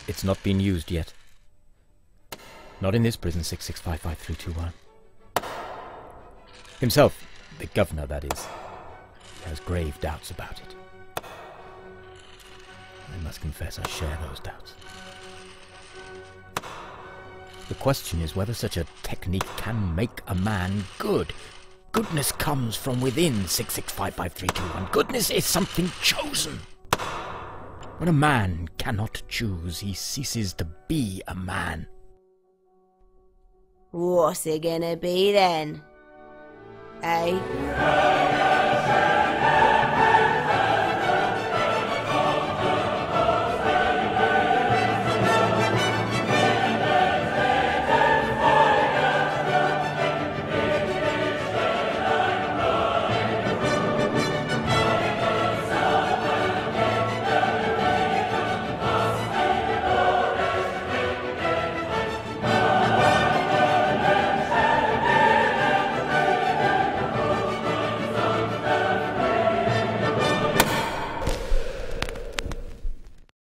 It's not been used yet. Not in this prison, 6655-321. Himself, the governor, that is, has grave doubts about it. I must confess I share those doubts. The question is whether such a technique can make a man good. Goodness comes from within, 6655-321. Goodness is something chosen. When a man cannot choose, he ceases to be a man. What's it gonna be then? Eh?